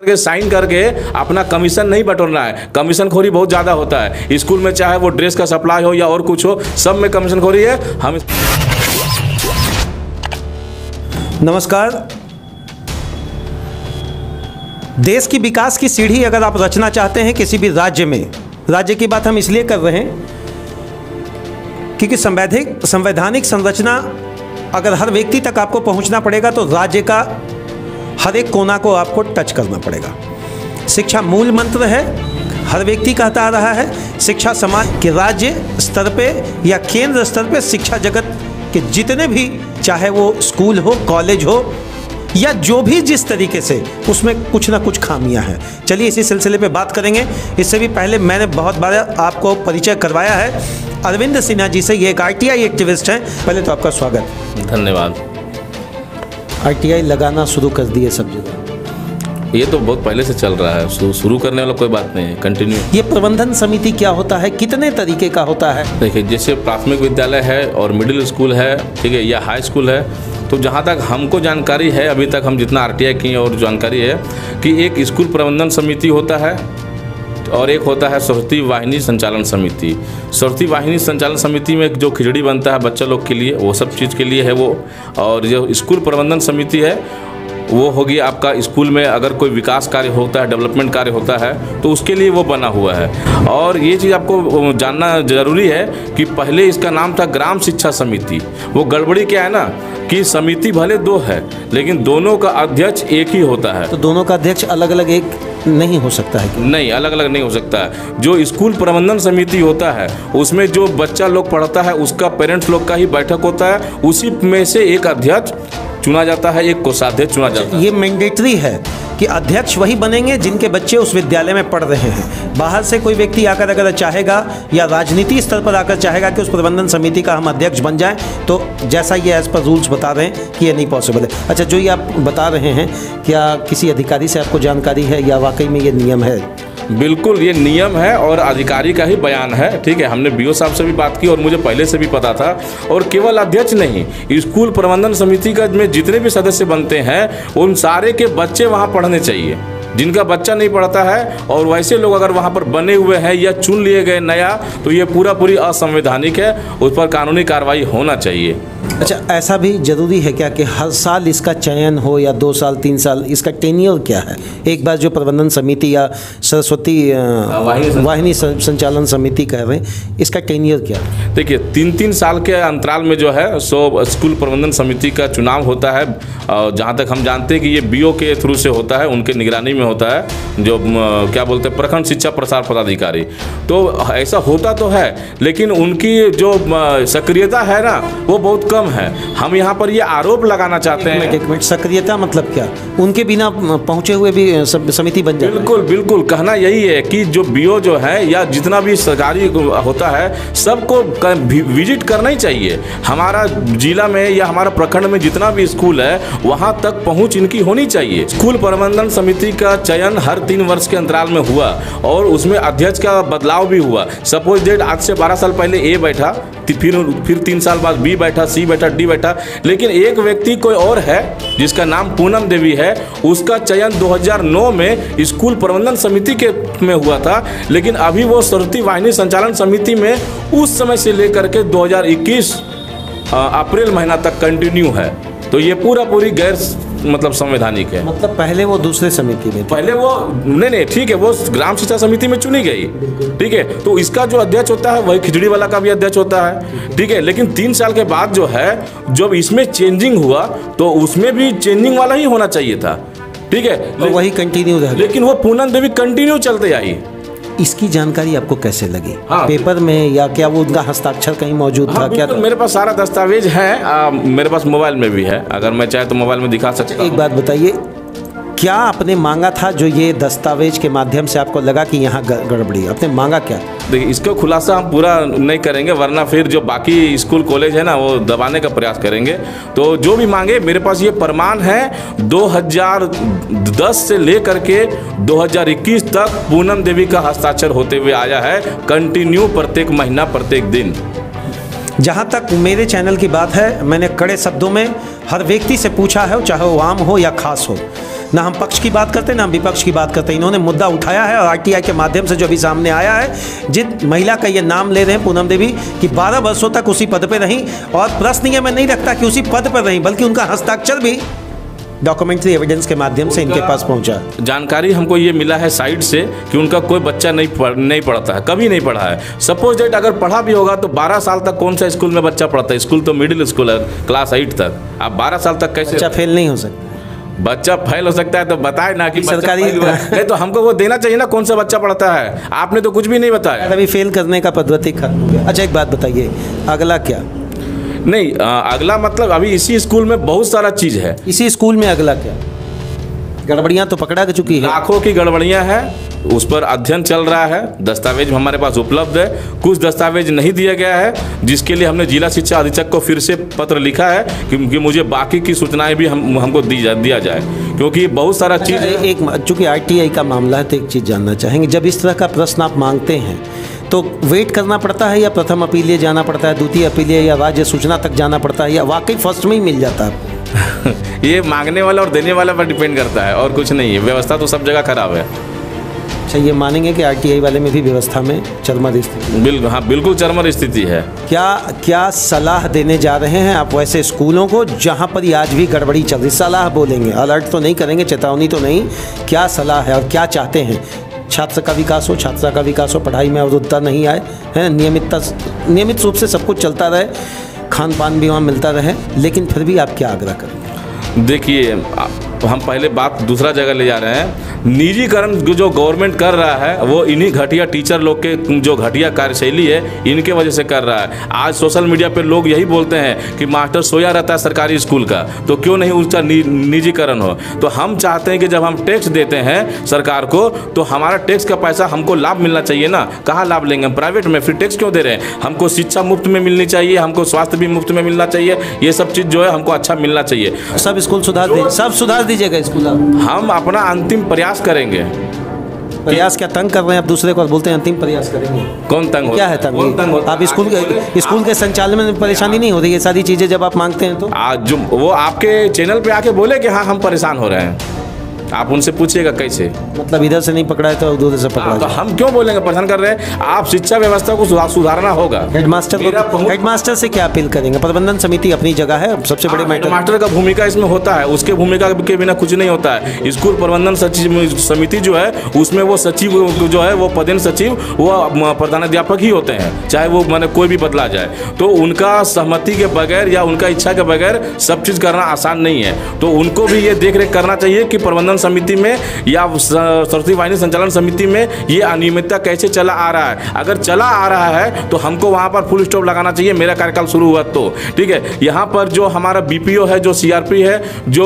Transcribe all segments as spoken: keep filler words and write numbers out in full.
करके साइन करके अपना कमीशन नहीं बटोरना है। कमीशन खोरी बहुत ज़्यादा होता है स्कूल में, चाहे वो ड्रेस का सप्लाई हो या और कुछ हो, सब में कमीशन खोरी है। हम नमस्कार। देश की विकास की सीढ़ी अगर आप रचना चाहते हैं किसी भी राज्य में, राज्य की बात हम इसलिए कर रहे हैं क्योंकि संवैधानिक संवैधानिक संरचना अगर हर व्यक्ति तक आपको पहुंचना पड़ेगा तो राज्य का हर एक कोना को आपको टच करना पड़ेगा। शिक्षा मूल मंत्र है, हर व्यक्ति कहता आ रहा है। शिक्षा समाज के राज्य स्तर पे या केंद्र स्तर पे शिक्षा जगत के जितने भी, चाहे वो स्कूल हो, कॉलेज हो या जो भी जिस तरीके से, उसमें कुछ ना कुछ खामियां हैं। चलिए इसी सिलसिले पे बात करेंगे। इससे भी पहले मैंने बहुत बार आपको परिचय करवाया है अरविंद सिन्हा जी से। ये एक आई टी आई एक्टिविस्ट हैं। पहले तो आपका स्वागत। धन्यवाद। आई टी आई लगाना शुरू कर दिए सब जगह? ये तो बहुत पहले से चल रहा है, शुरू करने वाला कोई बात नहीं है, कंटिन्यू। ये प्रबंधन समिति क्या होता है, कितने तरीके का होता है? देखिए, जैसे प्राथमिक विद्यालय है और मिडिल स्कूल है, ठीक है, या हाई स्कूल है, तो जहाँ तक हमको जानकारी है, अभी तक हम जितना आर टी आई की और जानकारी है कि एक स्कूल प्रबंधन समिति होता है और एक होता है सरस्वती वाहिनी संचालन समिति। सरस्वती वाहिनी संचालन समिति में जो खिचड़ी बनता है बच्चा लोग के लिए, वो सब चीज़ के लिए है वो। और जो स्कूल प्रबंधन समिति है वो होगी आपका स्कूल में अगर कोई विकास कार्य होता है, डेवलपमेंट कार्य होता है, तो उसके लिए वो बना हुआ है। और ये चीज़ आपको जानना ज़रूरी है कि पहले इसका नाम था ग्राम शिक्षा समिति। वो गड़बड़ी क्या है ना कि समिति भले दो है लेकिन दोनों का अध्यक्ष एक ही होता है। तो दोनों का अध्यक्ष अलग अलग एक नहीं हो सकता है? नहीं, अलग अलग नहीं हो सकता है। जो स्कूल प्रबंधन समिति होता है उसमें जो बच्चा लोग पढ़ता है उसका पेरेंट्स लोग का ही बैठक होता है, उसी में से एक अध्यक्ष चुना जाता है, एक कोषाध्यक्ष चुना जाता है। ये मैंडेटरी है कि अध्यक्ष वही बनेंगे जिनके बच्चे उस विद्यालय में पढ़ रहे हैं। बाहर से कोई व्यक्ति आकर अगर चाहेगा या राजनीति स्तर पर आकर चाहेगा कि उस प्रबंधन समिति का हम अध्यक्ष बन जाएं, तो जैसा ये एज पर रूल्स बता रहे हैं कि ये नहीं पॉसिबल है। अच्छा, जो ये आप बता रहे हैं, क्या किसी अधिकारी से आपको जानकारी है या वाकई में ये नियम है? बिल्कुल, ये नियम है और अधिकारी का ही बयान है, ठीक है। हमने बी ओ साहब से भी बात की और मुझे पहले से भी पता था। और केवल अध्यक्ष नहीं, स्कूल प्रबंधन समिति का में जितने भी सदस्य बनते हैं उन सारे के बच्चे वहाँ पढ़ने चाहिए। जिनका बच्चा नहीं पढ़ता है और वैसे लोग अगर वहाँ पर बने हुए हैं या चुन लिए गए नया, तो ये पूरा पूरी असंवैधानिक है, उस पर कानूनी कार्रवाई होना चाहिए। अच्छा, ऐसा भी जरूरी है क्या कि हर साल इसका चयन हो या दो साल तीन साल? इसका टेन्योर क्या है? एक बार जो प्रबंधन समिति या सरस्वती वाहिनी संचालन समिति कह रहे हैं, इसका टेन्योर क्या है? देखिए, तीन तीन साल के अंतराल में जो है सो स्कूल प्रबंधन समिति का चुनाव होता है। जहाँ तक हम जानते हैं कि ये बी ओ के थ्रू से होता है, उनके निगरानी में होता है, जो क्या बोलते हैं प्रखंड शिक्षा प्रसार पदाधिकारी। तो ऐसा होता तो है लेकिन उनकी जो सक्रियता है ना वो बहुत कम है। हम यहाँ पर ये आरोप लगाना चाहते हैं। एक मिनट, सक्रियता मतलब क्या? उनके बिना पहुंचे हुए भी समिति बन जाए? बिल्कुल बिल्कुल, कहना यही है कि जो बी ओ जो है या जितना भी सरकारी होता है सबको विजिट करना ही चाहिए। हमारा जिला में या हमारा प्रखंड में जितना भी स्कूल है वहाँ तक पहुँच इनकी होनी चाहिए। स्कूल प्रबंधन समिति का चयन हर तीन वर्ष के अंतराल में हुआ और उसमें अध्यक्ष का बदलाव भी हुआ। सपोज डेट आज से बारह साल पहले ए बैठा, फिर फिर तीन साल बाद बी बैठा, सी बैठा, डी बैठा, लेकिन एक व्यक्ति कोई और है जिसका नाम पूनम देवी है। उसका चयन दो हज़ार नौ में स्कूल प्रबंधन समिति के में हुआ था, लेकिन अभी वो सरस्वती वाहिनी संचालन समिति में उस समय से लेकर के दो हज़ार इक्कीस अप्रैल महीना तक कंटिन्यू है। तो ये पूरा पूरी गैर मतलब संवैधानिक है। मतलब पहले वो दूसरे समिति में, पहले वो नहीं नहीं ठीक है, वो ग्राम शिक्षा समिति में चुनी गई, ठीक है। तो इसका जो अध्यक्ष होता है वही खिचड़ी वाला का भी अध्यक्ष होता है, ठीक है। लेकिन तीन साल के बाद जो है जब इसमें चेंजिंग हुआ तो उसमें भी चेंजिंग वाला ही होना चाहिए था, ठीक है। तो वही कंटिन्यू रहा, लेकिन वो पूनम देवी कंटिन्यू चलते आई। इसकी जानकारी आपको कैसे लगी? हाँ, पेपर में या क्या वो उनका हस्ताक्षर कहीं मौजूद था? हाँ, क्या मेरे पास सारा दस्तावेज है, आ, मेरे पास मोबाइल में भी है, अगर मैं चाहे तो मोबाइल में दिखा सकता हूं। एक बात बताइए, क्या आपने मांगा था जो ये दस्तावेज के माध्यम से आपको लगा कि यहाँ गड़बड़ी? आपने मांगा क्या? देखिए, इसका खुलासा हम पूरा नहीं करेंगे वरना फिर जो बाकी स्कूल कॉलेज है ना वो दबाने का प्रयास करेंगे। तो जो भी मांगे, मेरे पास ये प्रमाण है दो हज़ार दस से लेकर के दो हज़ार इक्कीस तक पूनम देवी का हस्ताक्षर होते हुए आया है, कंटिन्यू प्रत्येक महीना प्रत्येक दिन। जहाँ तक मेरे चैनल की बात है, मैंने कड़े शब्दों में हर व्यक्ति से पूछा है, चाहे वो आम हो या खास हो। ना हम पक्ष की बात करते, ना हम विपक्ष की बात करते। इन्होंने मुद्दा उठाया है और आरटीआई के माध्यम से जो अभी सामने आया है, जिन महिला का ये नाम ले रहे हैं पूनम देवी, कि बारह वर्षों तक उसी पद पर रहीं, और प्रश्न ये मैं नहीं रखता कि उसी पद पर रहीं, बल्कि उनका हस्ताक्षर भी डॉक्यूमेंट्री एविडेंस के माध्यम से इनके पास पहुंचा। जानकारी हमको ये मिला है साइड से कि उनका कोई बच्चा नहीं पढ़ नहीं पढ़ता है, कभी नहीं पढ़ा है। सपोज डेट अगर पढ़ा भी होगा तो बारह साल तक कौन सा स्कूल में बच्चा पढ़ता है? स्कूल तो मिडिल स्कूल है, क्लास एट तक। आप बारह साल तक कैसे बच्चा फेल नहीं हो सकता? बच्चा फेल हो सकता है तो बताए ना कि सरकारी नहीं, तो हमको वो देना चाहिए ना कौन सा बच्चा पढ़ता है। आपने तो कुछ भी नहीं बताया। अभी फेल करने का पद्धति खत्म हो गया। अच्छा एक बात बताइए, अगला क्या? नहीं आ, अगला मतलब अभी इसी स्कूल में बहुत सारा चीज है। इसी स्कूल में अगला क्या? गड़बड़ियाँ तो पकड़ा चुकी है, लाखों की गड़बड़ियाँ हैं, उस पर अध्ययन चल रहा है। दस्तावेज हमारे पास उपलब्ध है, कुछ दस्तावेज नहीं दिया गया है, जिसके लिए हमने जिला शिक्षा अधीक्षक को फिर से पत्र लिखा है कि, कि मुझे बाकी की सूचनाएं भी हम हमको दी जा, दिया जाए, क्योंकि बहुत सारा चीज़ है। एक चूँकि आरटीआई का मामला है तो एक चीज़ जानना चाहेंगे, जब इस तरह का प्रश्न आप मांगते हैं तो वेट करना पड़ता है या प्रथम अपीलीय जाना पड़ता है, द्वितीय अपीलीय या राज्य सूचना तक जाना पड़ता है, या वाकई फर्स्ट में ही मिल जाता है? ये मांगने वाला और देने वाला पर डिपेंड करता है, और कुछ नहीं है। व्यवस्था तो सब जगह खराब है। अच्छा, ये मानेंगे कि आरटीआई वाले में भी व्यवस्था में चरमर स्थिति? बिल्कुल, हाँ बिल्कुल चरमर स्थिति है। क्या क्या सलाह देने जा रहे हैं आप वैसे स्कूलों को जहां पर ये आज भी गड़बड़ी चल रही? सलाह बोलेंगे, अलर्ट तो नहीं करेंगे, चेतावनी तो नहीं, क्या सलाह है और क्या चाहते हैं? छात्र का विकास हो, छात्रा का विकास हो, पढ़ाई में अवरुद्धता नहीं आए, है नियमितता, नियमित रूप से सब कुछ चलता रहे, खान पान भी वहाँ मिलता रहे, लेकिन फिर भी आप क्या आग्रह करें? देखिए, हम पहले बात दूसरा जगह ले जा रहे हैं। निजीकरण जो गवर्नमेंट कर रहा है वो इन्हीं घटिया टीचर लोग के जो घटिया कार्यशैली है इनके वजह से कर रहा है। आज सोशल मीडिया पे लोग यही बोलते हैं कि मास्टर सोया रहता है सरकारी स्कूल का, तो क्यों नहीं उसका नि, निजीकरण हो। तो हम चाहते हैं कि जब हम टैक्स देते हैं सरकार को, तो हमारा टैक्स का पैसा हमको लाभ मिलना चाहिए ना। कहाँ लाभ लेंगे हम? प्राइवेट में। फिर टैक्स क्यों दे रहे हैं? हमको शिक्षा मुफ्त में मिलनी चाहिए, हमको स्वास्थ्य भी मुफ्त में मिलना चाहिए, ये सब चीज़ जो है हमको अच्छा मिलना चाहिए। सब स्कूल सुधार दे, सब सुधार दीजिएगा स्कूल। हम अपना अंतिम प्रयास करेंगे। प्रयास क्या तंग कर रहे हैं आप दूसरे को और बोलते हैं अंतिम प्रयास करेंगे? कौन तंग? क्या है तंग? तंग आप स्कूल के स्कूल के संचालन में परेशानी नहीं हो रही है सारी चीजें जब आप मांगते हैं तो? आज जो वो आपके चैनल पे आके बोले कि हाँ हम परेशान हो रहे हैं, आप उनसे पूछिएगा कैसे। मतलब इधर से नहीं पकड़ा है तो उधर से पकड़ा है, तो हम क्यों बोलेंगे परेशान कर रहे हैं? आप शिक्षा व्यवस्था को सुधारना होगा। हेडमास्टर को, हेडमास्टर से क्या अपील करेंगे? प्रबंधन समिति अपनी जगह है, सबसे बड़े मैटर मास्टर का भूमिका इसमें होता है, उसके भूमिका के बिना कुछ नहीं होता है। स्कूल प्रबंधन सचिव समिति जो है उसमें वो सचिव जो है वो पदेन सचिव वो प्रधानाध्यापक ही होते हैं, चाहे वो मैंने कोई भी बदला जाए, तो उनका सहमति के बगैर या उनका इच्छा के बगैर सब चीज़ करना आसान नहीं है। तो उनको भी ये देख रेख करना चाहिए कि प्रबंधन समिति में या सरस्वती वाहिनी संचालन समिति में ये अनियमितता कैसे चला आ रहा है। अगर चला आ रहा है तो हमको वहां पर फुल स्टॉप लगाना चाहिए। मेरा कार्यकाल शुरू हुआ तो ठीक है। यहाँ पर जो हमारा बीपीओ है, जो सीआरपी है, जो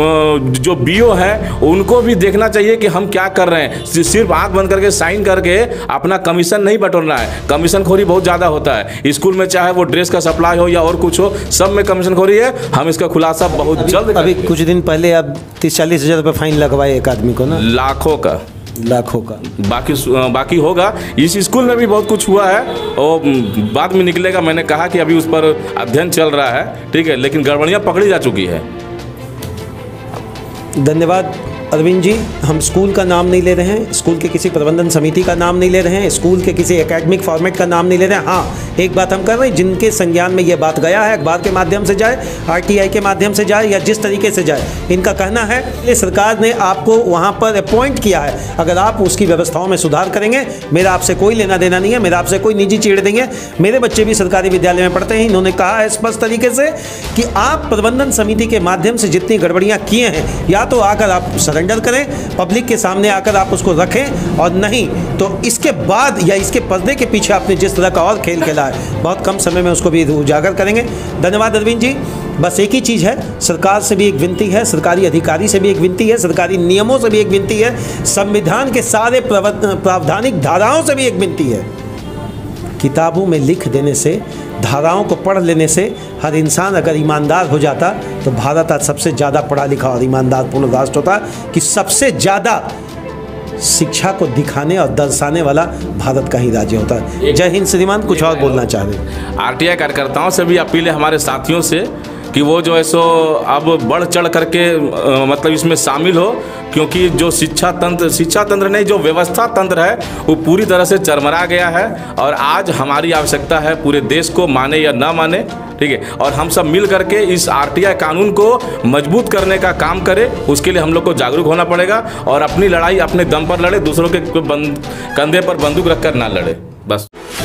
जो बीओ है, उनको भी देखना चाहिए कि हम क्या कर रहे हैं। सिर्फ आंख बंद करके साइन करके अपना कमीशन नहीं बटोरना है। कमीशन खोरी बहुत ज़्यादा होता है स्कूल में, चाहे वो ड्रेस का सप्लाई हो या और कुछ हो, सब में कमीशन खोरी है। हम इसका खुलासा बहुत जल्द। अभी कुछ दिन पहले आप तीस चालीस हज़ार रुपये फाइन लगवाए एक आदमी को ना? लाखों का लाखों का बाकी बाकी होगा। इस स्कूल में भी बहुत कुछ हुआ है और बाद में निकलेगा। मैंने कहा कि अभी उस पर अध्ययन चल रहा है, ठीक है, लेकिन गड़बड़ियाँ पकड़ी जा चुकी है। धन्यवाद अरविंद जी। हम स्कूल का नाम नहीं ले रहे हैं, स्कूल के किसी प्रबंधन समिति का नाम नहीं ले रहे हैं, स्कूल के किसी एकेडमिक फॉर्मेट का नाम नहीं ले रहे हैं। हाँ, एक बात हम कर रहे हैं, जिनके संज्ञान में ये बात गया है, अखबार के माध्यम से जाए, आरटीआई के माध्यम से जाए या जिस तरीके से जाए, इनका कहना है कि सरकार ने आपको वहाँ पर अपॉइंट किया है। अगर आप उसकी व्यवस्थाओं में सुधार करेंगे, मेरा आपसे कोई लेना देना नहीं है, मेरा आपसे कोई निजी चीड़ देंगे। मेरे बच्चे भी सरकारी विद्यालय में पढ़ते हैं। इन्होंने कहा है स्पष्ट तरीके से कि आप प्रबंधन समिति के माध्यम से जितनी गड़बड़ियाँ किए हैं, या तो आकर आप सरेंडर करें, पब्लिक के सामने आकर आप उसको रखें, और नहीं तो इसके बाद या इसके पर्दे के पीछे आपने जिस तरह का और खेल खेला है, बहुत कम समय में उसको भी उजागर करेंगे। धन्यवाद अरविंद जी। बस एक ही चीज़ है, सरकार से भी एक विनती है, सरकारी अधिकारी से भी एक विनती है, सरकारी नियमों से भी एक विनती है, संविधान के सारे प्रावधानिक धाराओं से भी एक विनती है। किताबों में लिख देने से, धाराओं को पढ़ लेने से हर इंसान अगर ईमानदार हो जाता तो भारत आज सबसे ज़्यादा पढ़ा लिखा और ईमानदार पूर्ण राष्ट्र होता, कि सबसे ज़्यादा शिक्षा को दिखाने और दर्शाने वाला भारत का ही राज्य होता है। जय हिंद श्रीमान, कुछ और बोलना चाह रहे हैं? आरटीआई कार्यकर्ताओं से भी अपील है हमारे साथियों से कि वो जो है सो अब बढ़ चढ़ करके आ, मतलब इसमें शामिल हो, क्योंकि जो शिक्षा तंत्र शिक्षा तंत्र नहीं जो व्यवस्था तंत्र है वो पूरी तरह से चरमरा गया है। और आज हमारी आवश्यकता है पूरे देश को माने या ना माने, ठीक है, और हम सब मिल करके इस आरटीआई कानून को मजबूत करने का काम करें। उसके लिए हम लोग को जागरूक होना पड़ेगा और अपनी लड़ाई अपने दम पर लड़े, दूसरों के कंधे पर बंदूक रखकर ना लड़े। बस।